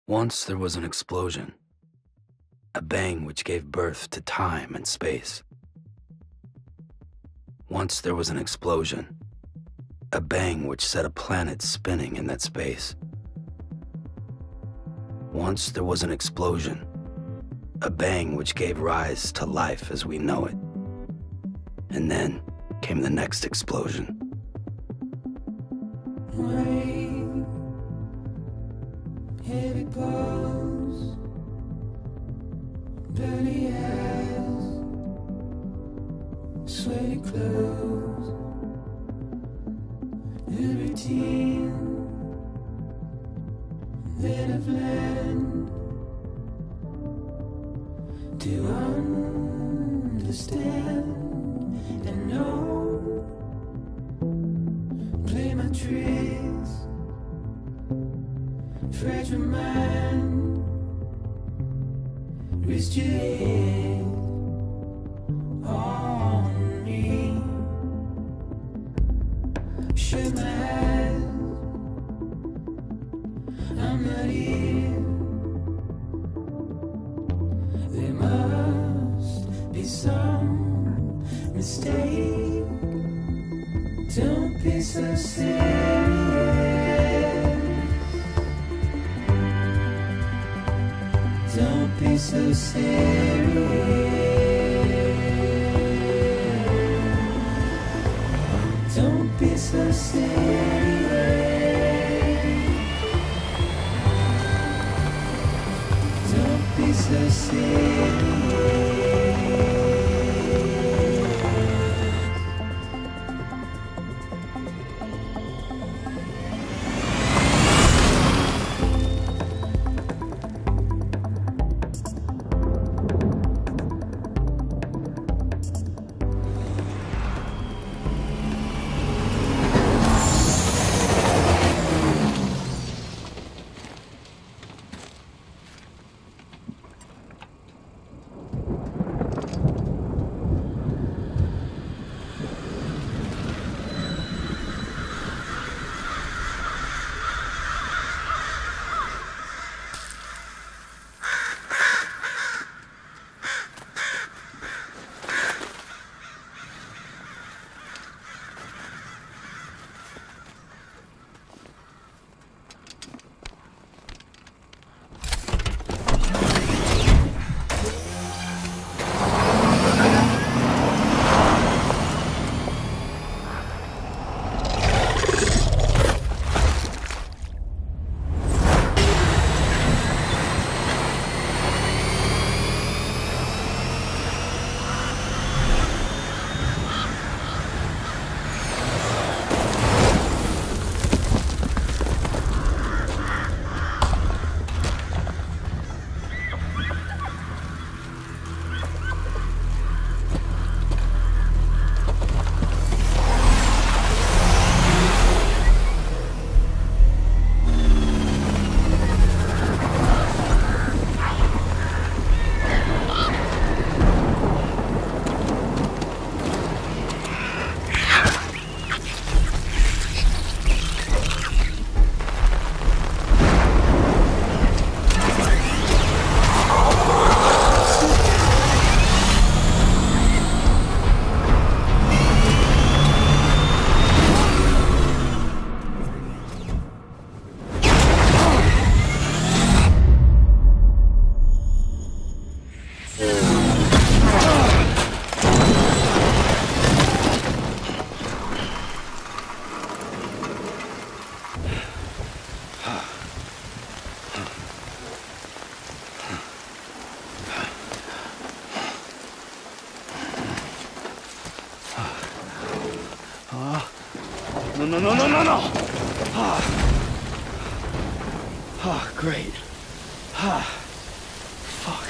Once there was an explosion, a bang which gave birth to time and space. Once there was an explosion, a bang which set a planet spinning in that space. Once there was an explosion, a bang which gave rise to life as we know it. And then came the next explosion. Rain, heavy clothes, dirty eyes, sweaty clothes, the routine that I've learned to understand and know. Play my tricks, fragile mind, risk your head on me. Shut my eyes, I'm not here. There must be some mistake. Don't be so serious. Don't be so serious. Don't be so serious. Don't be so serious. No. Great. Fuck.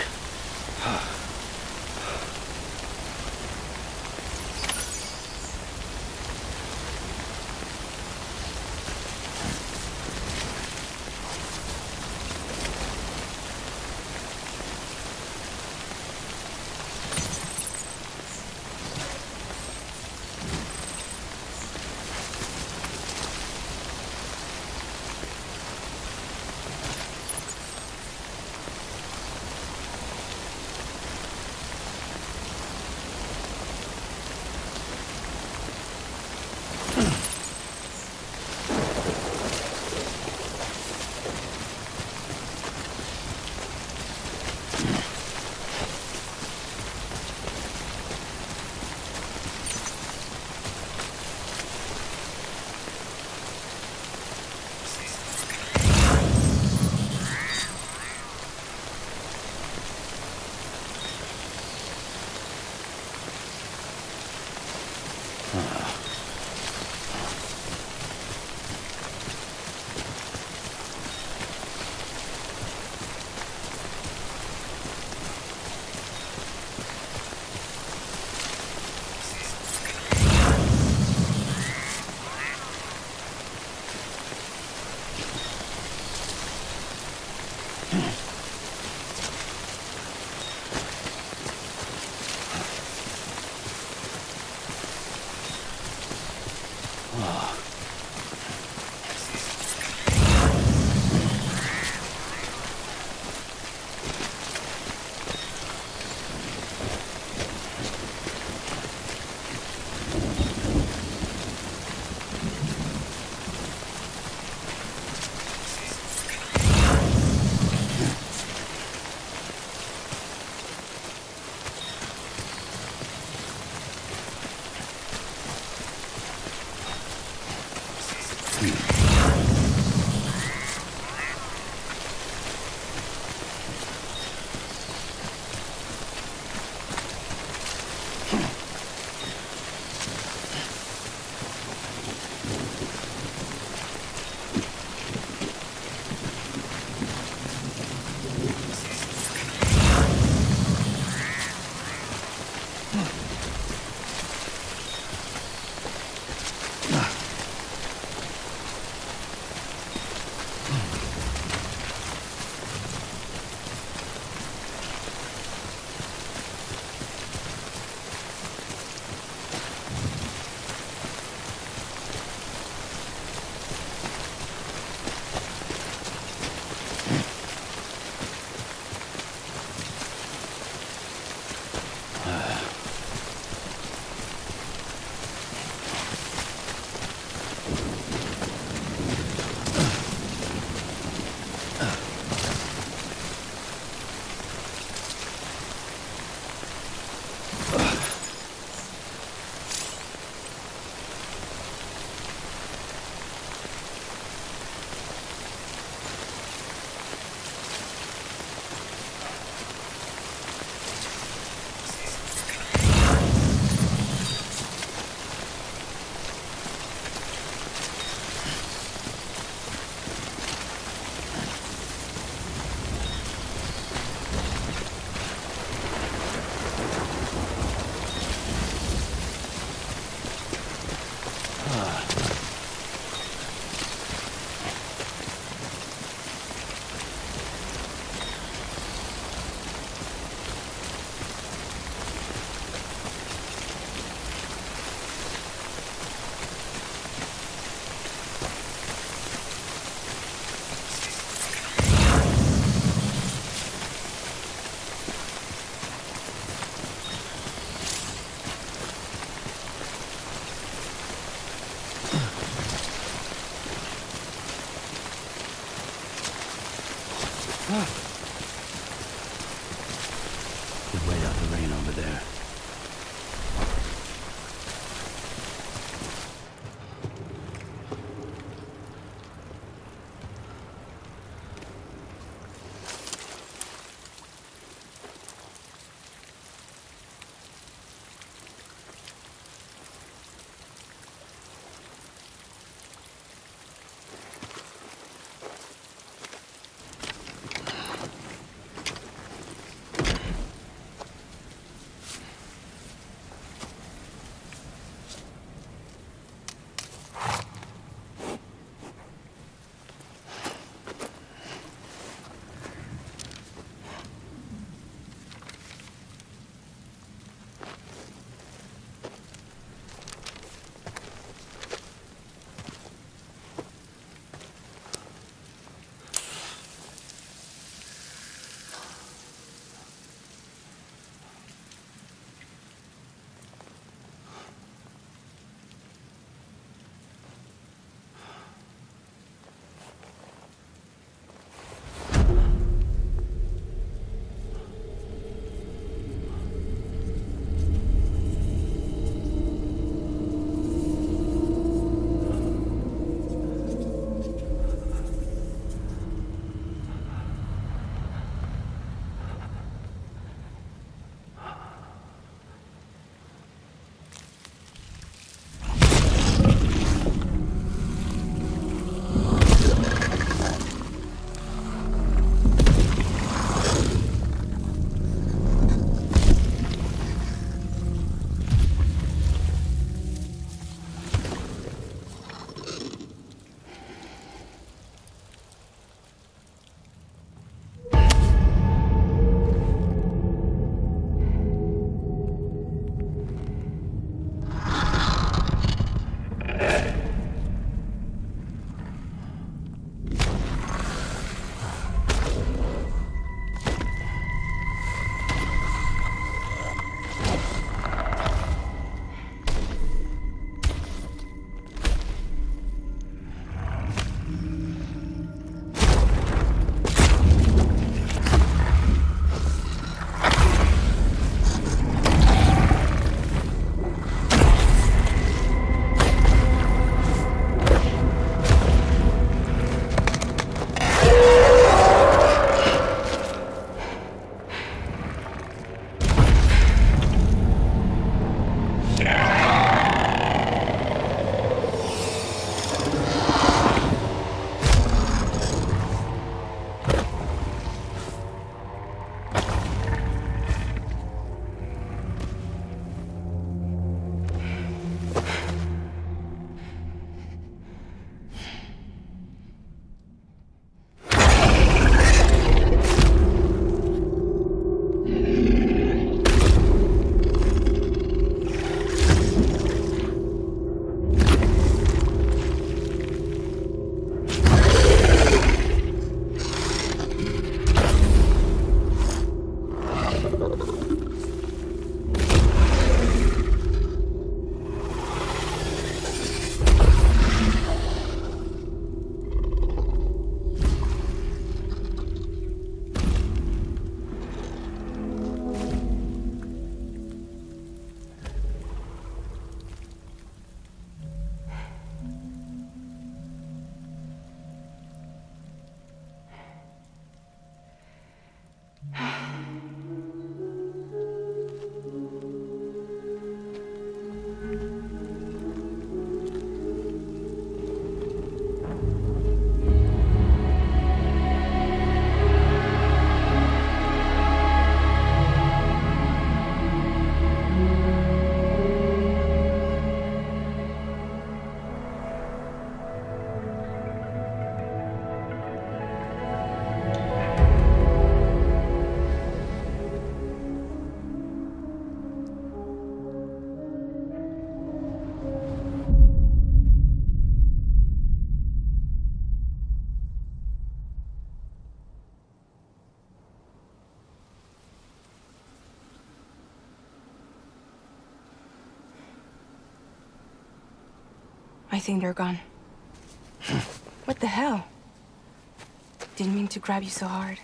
I think they're gone. What the hell? Didn't mean to grab you so hard.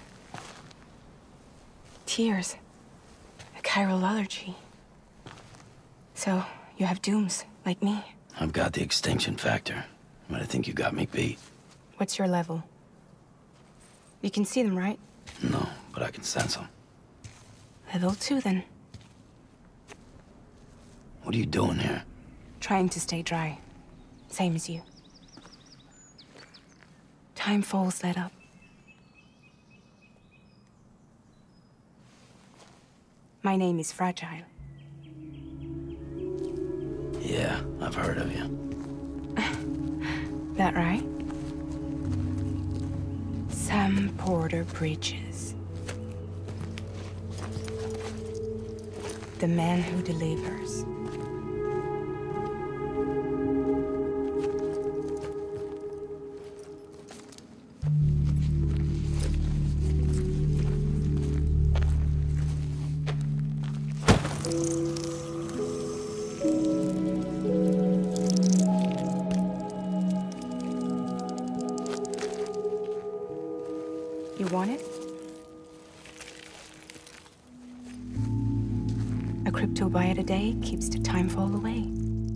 Tears. A chiral allergy. So, you have dooms, like me. I've got the extinction factor, but I think you got me beat. What's your level? You can see them, right? No, but I can sense them. Level 2, then. What are you doing here? Trying to stay dry. Same as you. Time falls let up. My name is Fragile. Yeah, I've heard of you. That right? Sam Porter Bridges. The man who delivers. You want it? A crypto byte a day keeps the time fall away.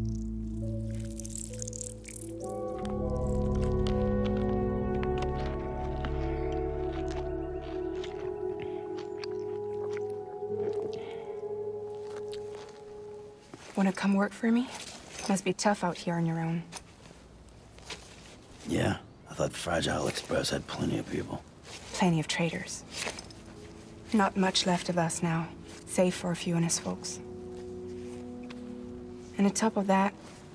Wanna come work for me? Must be tough out here on your own. Yeah, I thought Fragile Express had plenty of people. Plenty of traitors. Not much left of us now, save for a few honest folks. And on top of that,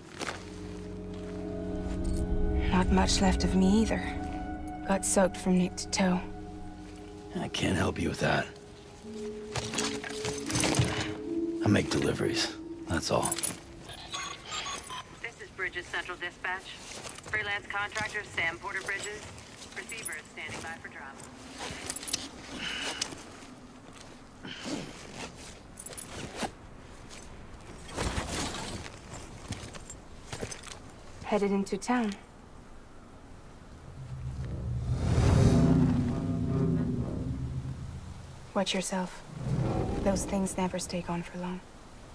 not much left of me either. Got soaked from neck to toe. I can't help you with that. I make deliveries, that's all. This is Bridges Central Dispatch. Freelance contractor Sam Porter Bridges. Receiver is standing by for drop. Headed into town. Watch yourself. Those things never stay gone for long.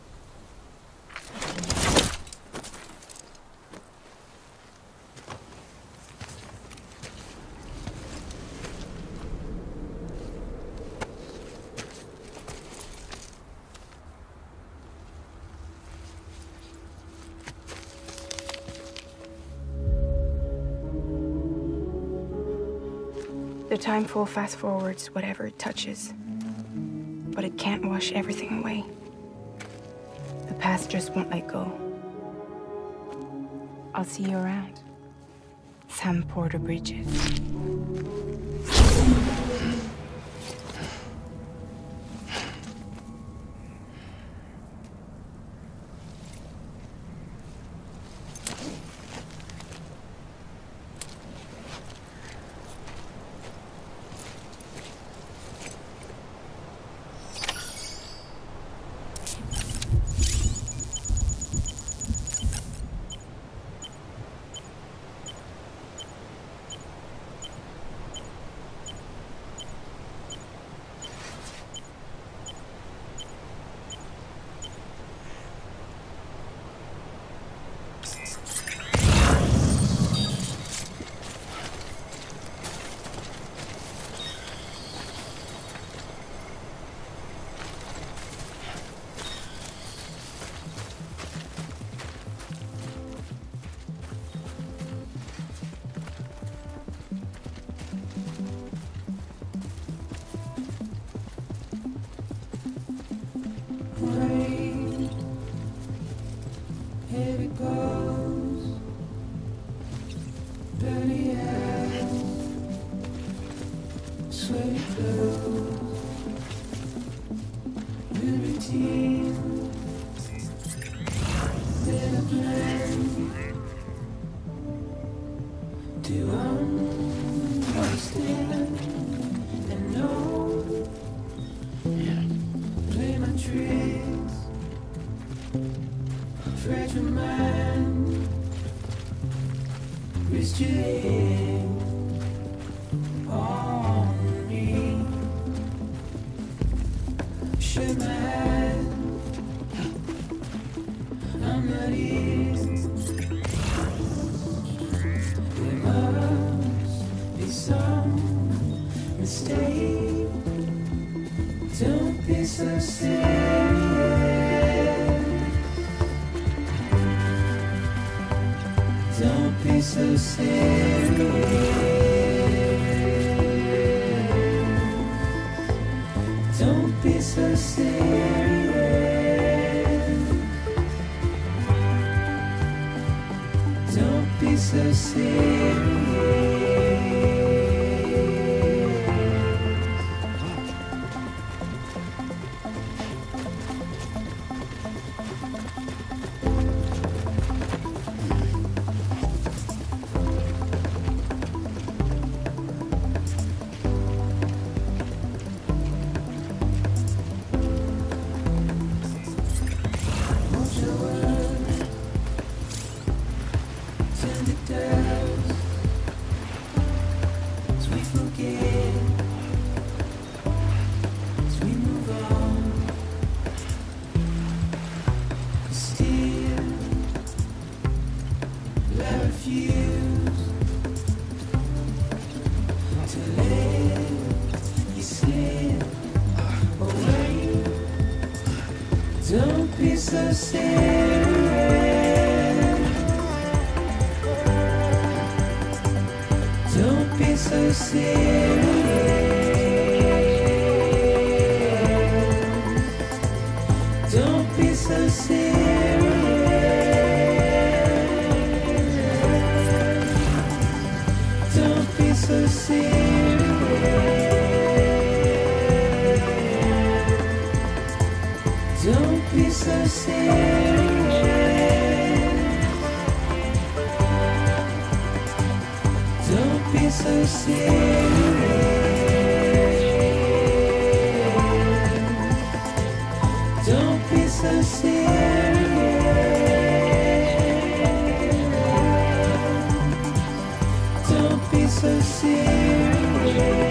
The time fall fast forwards whatever it touches. But it can't wash everything away. The past just won't let go. I'll see you around. Sam Porter Bridges. Here it goes, dirty hands, sweaty clothes, new routine, then a plan to understand and know, play my tricks. Fragile mind, shake my hand. I'm not easy. There must be some mistake. Don't be so serious. Don't be so serious. Don't be so serious. Don't be so serious. Don't be so serious. Don't be so serious. Don't be so serious. Don't be so serious. Don't be so serious. Don't be so serious. Don't be so serious. Don't be so serious.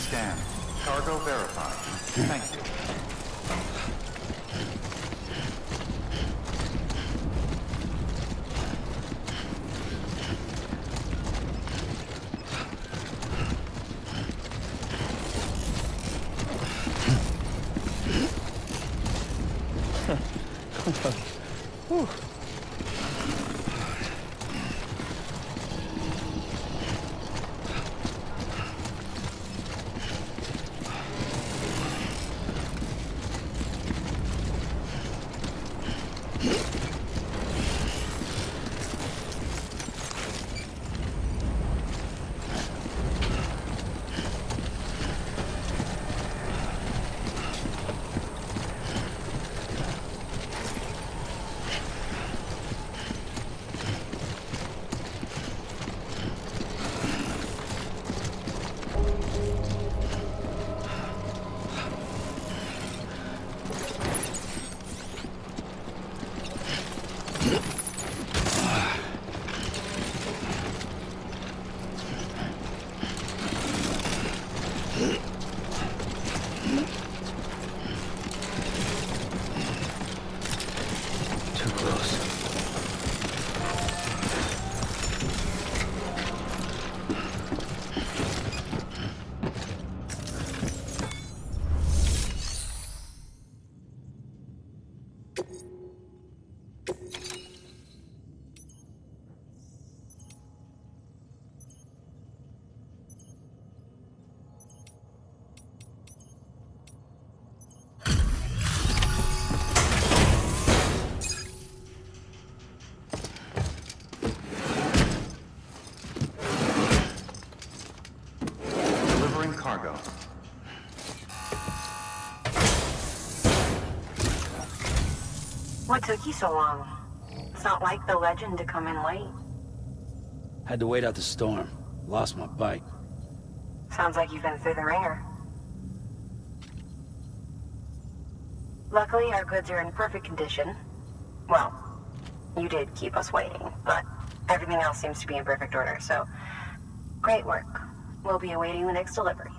Scan. Cargo verified. Thank you. Whew. What took you so long? It's not like the legend to come in late. Had to wait out the storm. Lost my bike. Sounds like you've been through the ringer. Luckily, our goods are in perfect condition. Well, you did keep us waiting, but everything else seems to be in perfect order, so great work. We'll be awaiting the next delivery.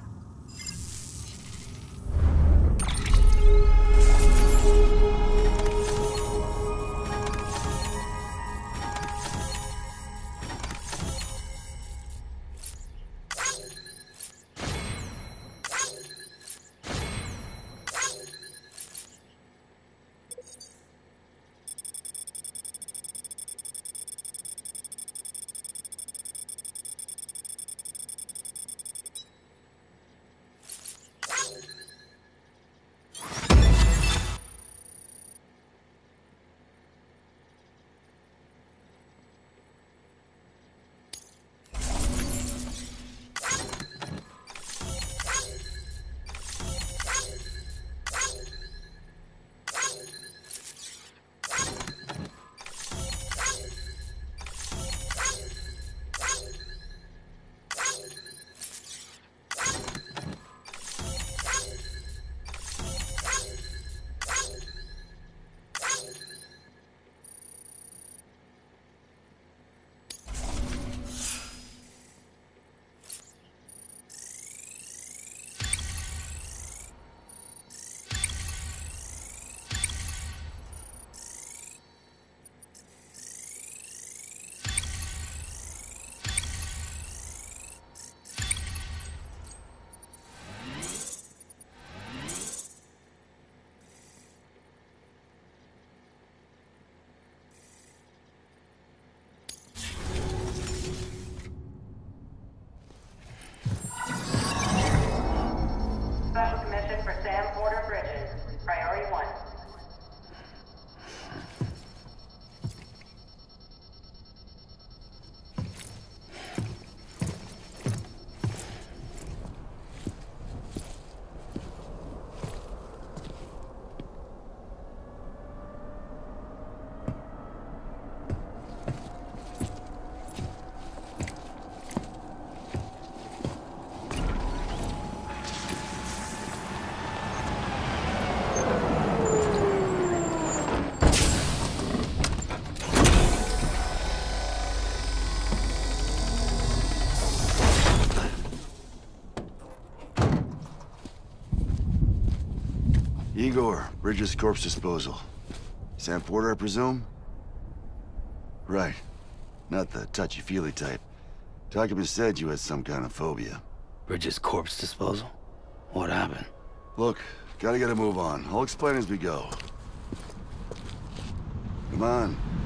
Bridges corpse disposal. Sam Porter, I presume? Right. Not the touchy-feely type. Documents said you had some kind of phobia. Bridges corpse disposal? What happened? Look, gotta get a move on. I'll explain as we go. Come on.